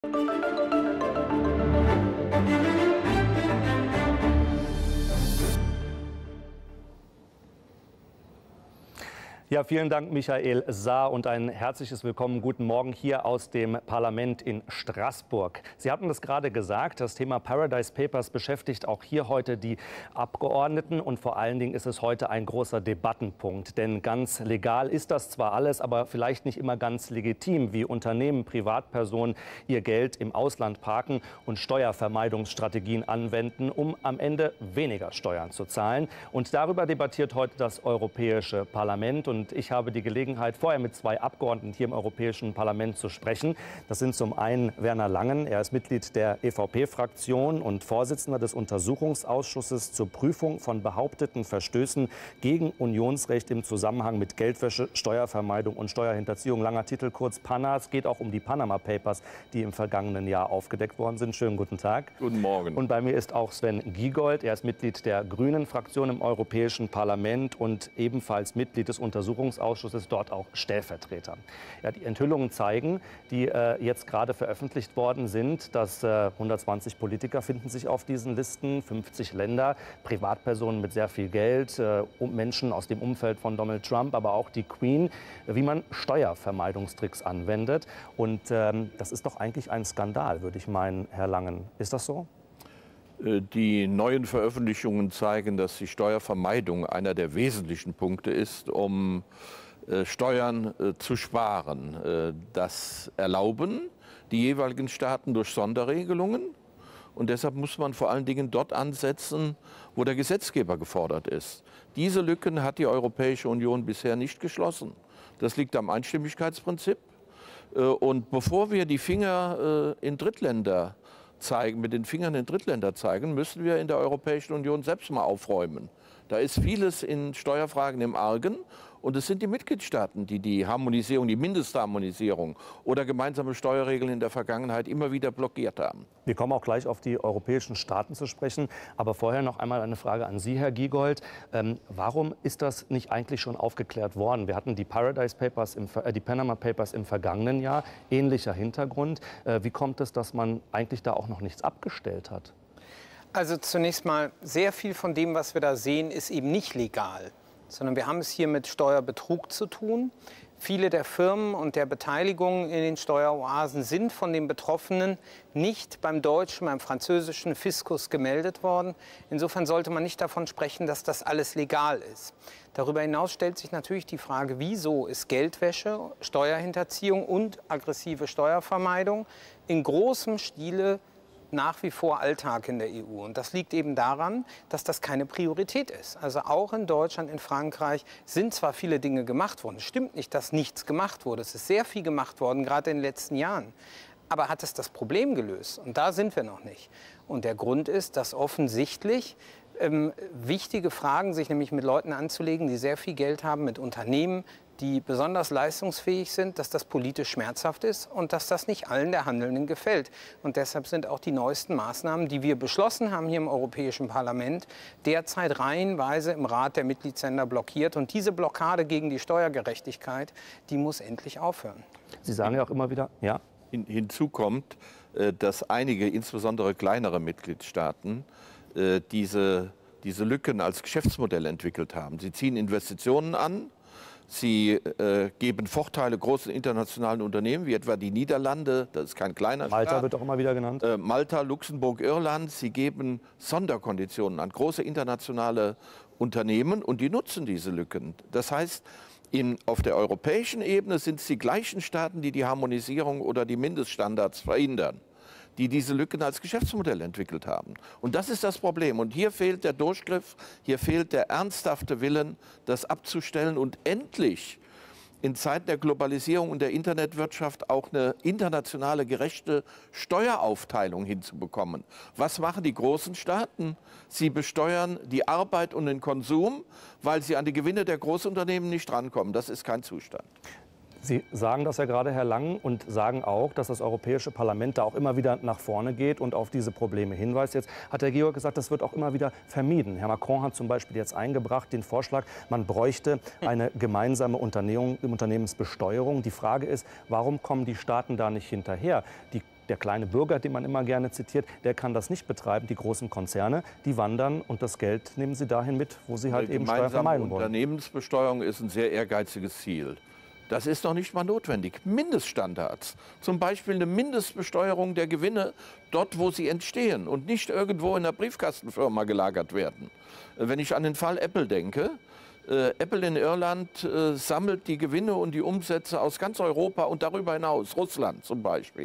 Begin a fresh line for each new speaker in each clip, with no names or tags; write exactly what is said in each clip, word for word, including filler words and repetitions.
Ja, vielen Dank, Michael Saar, und ein herzliches Willkommen. Guten Morgen hier aus dem Parlament in Straßburg. Sie hatten es gerade gesagt, das Thema Paradise Papers beschäftigt auch hier heute die Abgeordneten. Und vor allen Dingen ist es heute ein großer Debattenpunkt. Denn ganz legal ist das zwar alles, aber vielleicht nicht immer ganz legitim, wie Unternehmen, Privatpersonen ihr Geld im Ausland parken und Steuervermeidungsstrategien anwenden, um am Ende weniger Steuern zu zahlen. Und darüber debattiert heute das Europäische Parlament. Und Und ich habe die Gelegenheit, vorher mit zwei Abgeordneten hier im Europäischen Parlament zu sprechen. Das sind zum einen Werner Langen. Er ist Mitglied der E V P-Fraktion und Vorsitzender des Untersuchungsausschusses zur Prüfung von behaupteten Verstößen gegen Unionsrecht im Zusammenhang mit Geldwäsche, Steuervermeidung und Steuerhinterziehung. Langer Titel, kurz PANA. Es geht auch um die Panama Papers, die im vergangenen Jahr aufgedeckt worden sind. Schönen guten Tag.
Guten Morgen.
Und bei mir ist auch Sven Giegold. Er ist Mitglied der Grünen-Fraktion im Europäischen Parlament und ebenfalls Mitglied des Untersuchungsausschusses. Untersuchungsausschusses, dort auch Stellvertreter. Ja, die Enthüllungen zeigen, die äh, jetzt gerade veröffentlicht worden sind, dass äh, hundertzwanzig Politiker finden sich auf diesen Listen, fünfzig Länder, Privatpersonen mit sehr viel Geld, äh, Menschen aus dem Umfeld von Donald Trump, aber auch die Queen, wie man Steuervermeidungstricks anwendet. Und ähm, das ist doch eigentlich ein Skandal, würde ich meinen, Herr Langen. Ist das so?
Die neuen Veröffentlichungen zeigen, dass die Steuervermeidung einer der wesentlichen Punkte ist, um äh, Steuern äh, zu sparen. Äh, das erlauben die jeweiligen Staaten durch Sonderregelungen. Und deshalb muss man vor allen Dingen dort ansetzen, wo der Gesetzgeber gefordert ist. Diese Lücken hat die Europäische Union bisher nicht geschlossen. Das liegt am Einstimmigkeitsprinzip. Äh, und bevor wir die Finger äh, in Drittländer zeigen, mit den Fingern in Drittländer zeigen, müssen wir in der Europäischen Union selbst mal aufräumen. Da ist vieles in Steuerfragen im Argen. Und es sind die Mitgliedstaaten, die die Harmonisierung, die Mindestharmonisierung oder gemeinsame Steuerregeln in der Vergangenheit immer wieder blockiert haben.
Wir kommen auch gleich auf die europäischen Staaten zu sprechen. Aber vorher noch einmal eine Frage an Sie, Herr Giegold. Ähm, warum ist das nicht eigentlich schon aufgeklärt worden? Wir hatten die Paradise Papers, im, äh, die Panama Papers im vergangenen Jahr. Ähnlicher Hintergrund. Äh, wie kommt es, dass man eigentlich da auch noch nichts abgestellt hat?
Also zunächst mal, sehr viel von dem, was wir da sehen, ist eben nicht legal, sondern wir haben es hier mit Steuerbetrug zu tun. Viele der Firmen und der Beteiligungen in den Steueroasen sind von den Betroffenen nicht beim deutschen, beim französischen Fiskus gemeldet worden. Insofern sollte man nicht davon sprechen, dass das alles legal ist. Darüber hinaus stellt sich natürlich die Frage, wieso ist Geldwäsche, Steuerhinterziehung und aggressive Steuervermeidung in großem Stile nach wie vor Alltag in der E U. Und das liegt eben daran, dass das keine Priorität ist. Also auch in Deutschland, in Frankreich sind zwar viele Dinge gemacht worden. Es stimmt nicht, dass nichts gemacht wurde. Es ist sehr viel gemacht worden, gerade in den letzten Jahren. Aber hat es das Problem gelöst? Und da sind wir noch nicht. Und der Grund ist, dass offensichtlich ähm, wichtige Fragen, sich nämlich mit Leuten anzulegen, die sehr viel Geld haben, mit Unternehmen, die besonders leistungsfähig sind, dass das politisch schmerzhaft ist und dass das nicht allen der Handelnden gefällt. Und deshalb sind auch die neuesten Maßnahmen, die wir beschlossen haben hier im Europäischen Parlament, derzeit reihenweise im Rat der Mitgliedsländer blockiert. Und diese Blockade gegen die Steuergerechtigkeit, die muss endlich aufhören.
Sie sagen ja auch immer wieder, ja.
Hin, hinzu kommt, dass einige, insbesondere kleinere Mitgliedstaaten, diese, diese Lücken als Geschäftsmodell entwickelt haben. Sie ziehen Investitionen an. Sie äh, geben Vorteile großen internationalen Unternehmen, wie etwa die Niederlande, das ist kein kleiner Staat.
Malta wird auch immer wieder genannt.
Äh, Malta, Luxemburg, Irland. Sie geben Sonderkonditionen an große internationale Unternehmen und die nutzen diese Lücken. Das heißt, in, auf der europäischen Ebene sind es die gleichen Staaten, die die Harmonisierung oder die Mindeststandards verhindern, die diese Lücken als Geschäftsmodell entwickelt haben. Und das ist das Problem. Und hier fehlt der Durchgriff, hier fehlt der ernsthafte Willen, das abzustellen und endlich in Zeiten der Globalisierung und der Internetwirtschaft auch eine internationale gerechte Steueraufteilung hinzubekommen. Was machen die großen Staaten? Sie besteuern die Arbeit und den Konsum, weil sie an die Gewinne der Großunternehmen nicht rankommen. Das ist kein Zustand.
Sie sagen das ja gerade, Herr Lang, und sagen auch, dass das Europäische Parlament da auch immer wieder nach vorne geht und auf diese Probleme hinweist. Jetzt hat Herr Georg gesagt, das wird auch immer wieder vermieden. Herr Macron hat zum Beispiel jetzt eingebracht den Vorschlag, man bräuchte eine gemeinsame Unternehmung, Unternehmensbesteuerung. Die Frage ist, warum kommen die Staaten da nicht hinterher? Die Der kleine Bürger, den man immer gerne zitiert, der kann das nicht betreiben. Die großen Konzerne, die wandern und das Geld nehmen sie dahin mit, wo sie halt eben Steuer vermeiden wollen.
Unternehmensbesteuerung ist ein sehr ehrgeiziges Ziel. Das ist noch nicht mal notwendig. Mindeststandards, zum Beispiel eine Mindestbesteuerung der Gewinne dort, wo sie entstehen und nicht irgendwo in einer Briefkastenfirma gelagert werden. Wenn ich an den Fall Apple denke, äh, Apple in Irland äh, sammelt die Gewinne und die Umsätze aus ganz Europa und darüber hinaus, Russland zum Beispiel,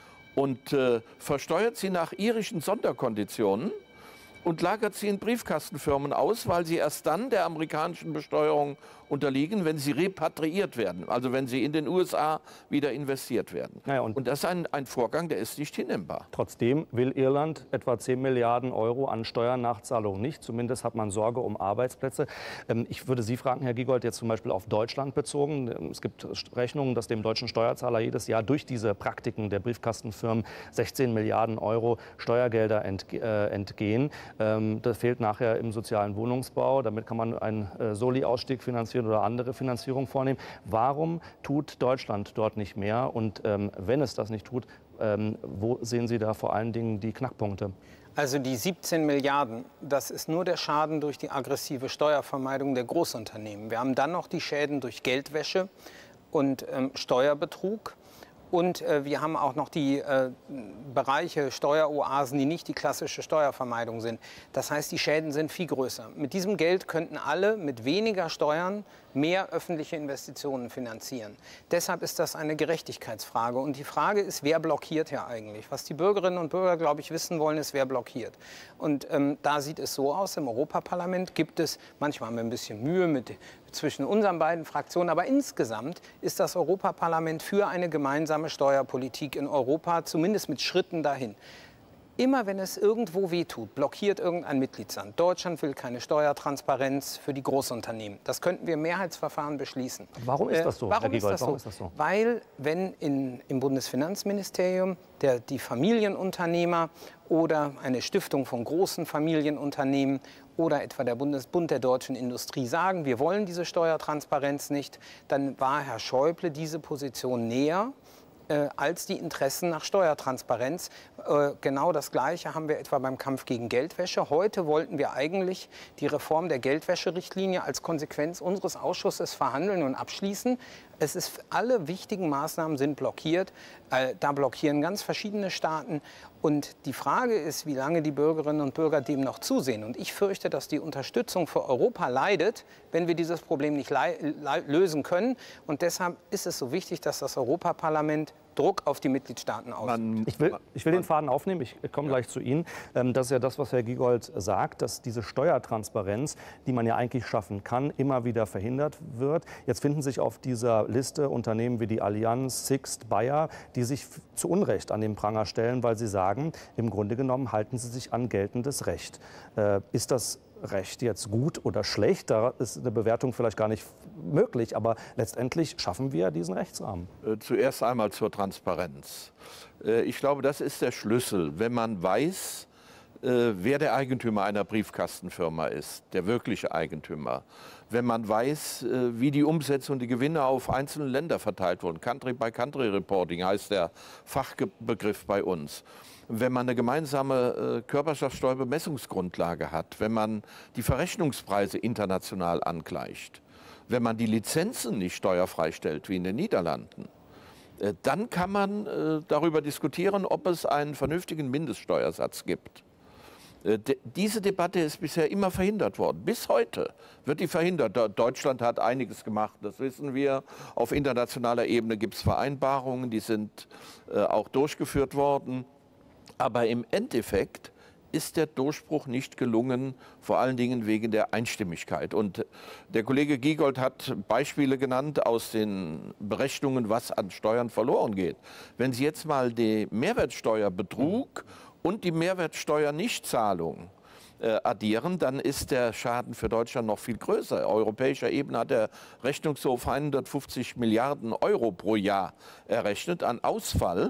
und äh, versteuert sie nach irischen Sonderkonditionen und lagert sie in Briefkastenfirmen aus, weil sie erst dann der amerikanischen Besteuerung unterliegen, wenn sie repatriiert werden, also wenn sie in den U S A wieder investiert werden.
Naja, und,
und das ist ein, ein Vorgang, der ist nicht hinnehmbar.
Trotzdem will Irland etwa zehn Milliarden Euro an Steuernachzahlungen nicht. Zumindest hat man Sorge um Arbeitsplätze. Ähm, ich würde Sie fragen, Herr Giegold, jetzt zum Beispiel auf Deutschland bezogen. Es gibt Rechnungen, dass dem deutschen Steuerzahler jedes Jahr durch diese Praktiken der Briefkastenfirmen sechzehn Milliarden Euro Steuergelder entge äh, entgehen. Ähm, das fehlt nachher im sozialen Wohnungsbau. Damit kann man einen äh, Soli-Ausstieg finanzieren oder andere Finanzierung vornehmen. Warum tut Deutschland dort nicht mehr? Und ähm, wenn es das nicht tut, ähm, wo sehen Sie da vor allen Dingen die Knackpunkte?
Also die siebzehn Milliarden, das ist nur der Schaden durch die aggressive Steuervermeidung der Großunternehmen. Wir haben dann noch die Schäden durch Geldwäsche und ähm, Steuerbetrug. Und äh, wir haben auch noch die äh, Bereiche Steueroasen, die nicht die klassische Steuervermeidung sind. Das heißt, die Schäden sind viel größer. Mit diesem Geld könnten alle mit weniger Steuern mehr öffentliche Investitionen finanzieren. Deshalb ist das eine Gerechtigkeitsfrage. Und die Frage ist, wer blockiert hier eigentlich? Was die Bürgerinnen und Bürger, glaube ich, wissen wollen, ist, wer blockiert. Und ähm, da sieht es so aus, im Europaparlament gibt es, manchmal haben wir ein bisschen Mühe mit zwischen unseren beiden Fraktionen, aber insgesamt ist das Europaparlament für eine gemeinsame Steuerpolitik in Europa, zumindest mit Schritten dahin. Immer wenn es irgendwo wehtut, blockiert irgendein Mitgliedsland. Deutschland will keine Steuertransparenz für die Großunternehmen. Das könnten wir im Mehrheitsverfahren beschließen.
Warum ist das so,
äh, warum
Herr Giegold?
Ist das so?
Warum ist das so?
Weil wenn in, im Bundesfinanzministerium der, die Familienunternehmer oder eine Stiftung von großen Familienunternehmen oder etwa der Bundesbund der deutschen Industrie sagen, wir wollen diese Steuertransparenz nicht, dann war Herr Schäuble diese Position näher äh, als die Interessen nach Steuertransparenz. Äh, genau das Gleiche haben wir etwa beim Kampf gegen Geldwäsche. Heute wollten wir eigentlich die Reform der Geldwäscherichtlinie als Konsequenz unseres Ausschusses verhandeln und abschließen. Es ist, alle wichtigen Maßnahmen sind blockiert. Äh, da blockieren ganz verschiedene Staaten. Und die Frage ist, wie lange die Bürgerinnen und Bürger dem noch zusehen. Und ich fürchte, dass die Unterstützung für Europa leidet, wenn wir dieses Problem nicht lösen können. Und deshalb ist es so wichtig, dass das Europaparlament Druck auf die Mitgliedstaaten ausübt.
Ich will, ich will den Faden aufnehmen, ich komme gleich zu Ihnen. Das ist ja das, was Herr Giegold sagt, dass diese Steuertransparenz, die man ja eigentlich schaffen kann, immer wieder verhindert wird. Jetzt finden sich auf dieser Liste Unternehmen wie die Allianz, Sixt, Bayer, die sich zu Unrecht an den Pranger stellen, weil sie sagen, im Grunde genommen halten sie sich an geltendes Recht. Äh, ist das Recht jetzt gut oder schlecht? Da ist eine Bewertung vielleicht gar nicht möglich, aber letztendlich schaffen wir diesen Rechtsrahmen.
Zuerst einmal zur Transparenz. Ich glaube, das ist der Schlüssel. Wenn man weiß, wer der Eigentümer einer Briefkastenfirma ist, der wirkliche Eigentümer, wenn man weiß, wie die Umsätze und die Gewinne auf einzelne Länder verteilt wurden, Country-by-Country-Reporting heißt der Fachbegriff bei uns, wenn man eine gemeinsame äh, Körperschaftsteuerbemessungsgrundlage hat, wenn man die Verrechnungspreise international angleicht, wenn man die Lizenzen nicht steuerfrei stellt, wie in den Niederlanden, äh, dann kann man äh, darüber diskutieren, ob es einen vernünftigen Mindeststeuersatz gibt. Äh, de diese Debatte ist bisher immer verhindert worden. Bis heute wird die verhindert. Deutschland hat einiges gemacht, das wissen wir. Auf internationaler Ebene gibt es Vereinbarungen, die sind äh, auch durchgeführt worden. Aber im Endeffekt ist der Durchbruch nicht gelungen, vor allen Dingen wegen der Einstimmigkeit. Und der Kollege Giegold hat Beispiele genannt aus den Berechnungen, was an Steuern verloren geht. Wenn Sie jetzt mal den Mehrwertsteuerbetrug und die Mehrwertsteuernichtzahlung äh, addieren, dann ist der Schaden für Deutschland noch viel größer. Auf europäischer Ebene hat der Rechnungshof hundertfünfzig Milliarden Euro pro Jahr errechnet an Ausfall.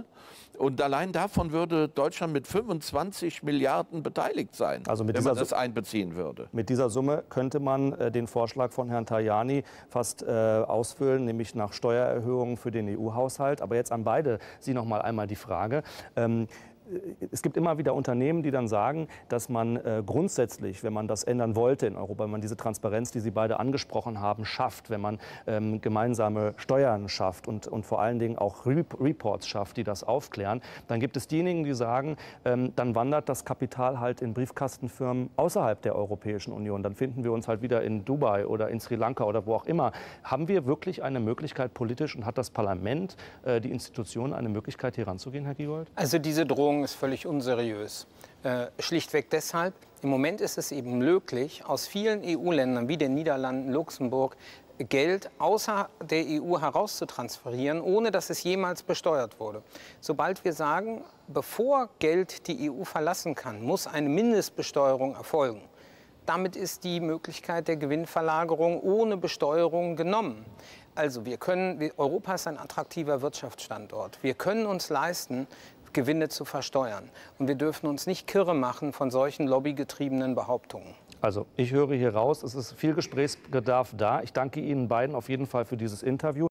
Und allein davon würde Deutschland mit fünfundzwanzig Milliarden beteiligt sein,
also mit
wenn
dieser
man das einbeziehen würde.
Mit dieser Summe könnte man äh, den Vorschlag von Herrn Tajani fast äh, ausfüllen, nämlich nach Steuererhöhungen für den E U-Haushalt. Aber jetzt an beide Sie noch mal einmal die Frage. Ähm, Es gibt immer wieder Unternehmen, die dann sagen, dass man äh, grundsätzlich, wenn man das ändern wollte in Europa, wenn man diese Transparenz, die Sie beide angesprochen haben, schafft, wenn man ähm, gemeinsame Steuern schafft und, und vor allen Dingen auch Re Reports schafft, die das aufklären, dann gibt es diejenigen, die sagen, ähm, dann wandert das Kapital halt in Briefkastenfirmen außerhalb der Europäischen Union. Dann finden wir uns halt wieder in Dubai oder in Sri Lanka oder wo auch immer. Haben wir wirklich eine Möglichkeit politisch und hat das Parlament, äh, die Institutionen eine Möglichkeit, hier ranzugehen, Herr Giegold?
Also diese Drohung ist völlig unseriös. Äh, schlichtweg deshalb, im Moment ist es eben möglich, aus vielen E U-Ländern wie den Niederlanden, Luxemburg, Geld außer der E U herauszutransferieren, ohne dass es jemals besteuert wurde. Sobald wir sagen, bevor Geld die E U verlassen kann, muss eine Mindestbesteuerung erfolgen. Damit ist die Möglichkeit der Gewinnverlagerung ohne Besteuerung genommen. Also wir können, Europa ist ein attraktiver Wirtschaftsstandort. Wir können uns leisten, Gewinne zu versteuern. Und wir dürfen uns nicht kirre machen von solchen lobbygetriebenen Behauptungen.
Also ich höre hier raus, es ist viel Gesprächsbedarf da. Ich danke Ihnen beiden auf jeden Fall für dieses Interview.